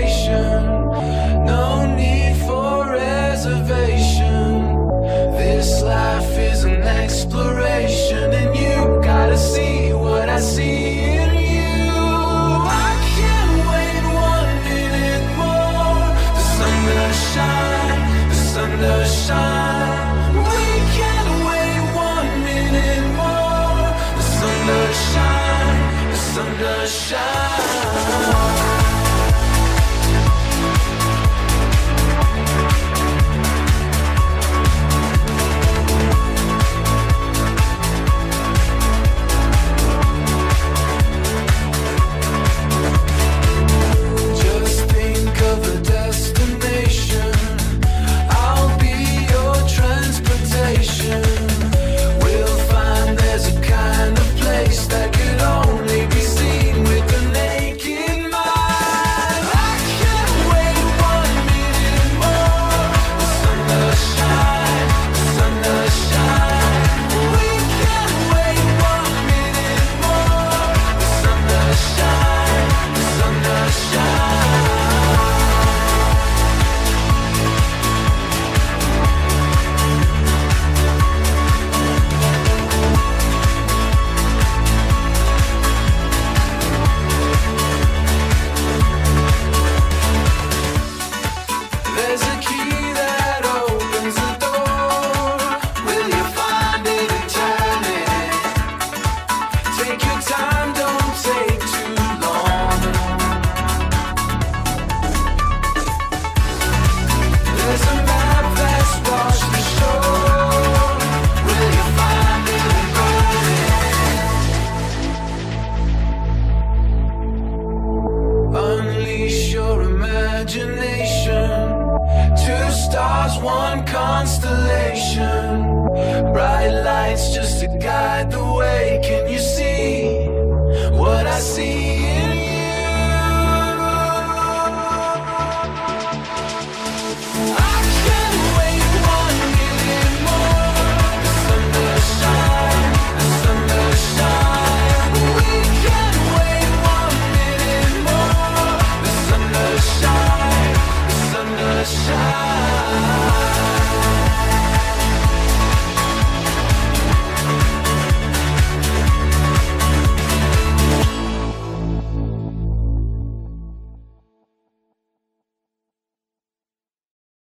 station. No need for reservation. This life is an exploration, and you gotta see what I see in you. I can't wait 1 minute more. The sun does shine, the sun does shine. We can't wait 1 minute more. The sun does shine, the sun does shine. Unleash your imagination. 2 stars, 1 constellation. Bright lights just to guide the way. Can you see what I see?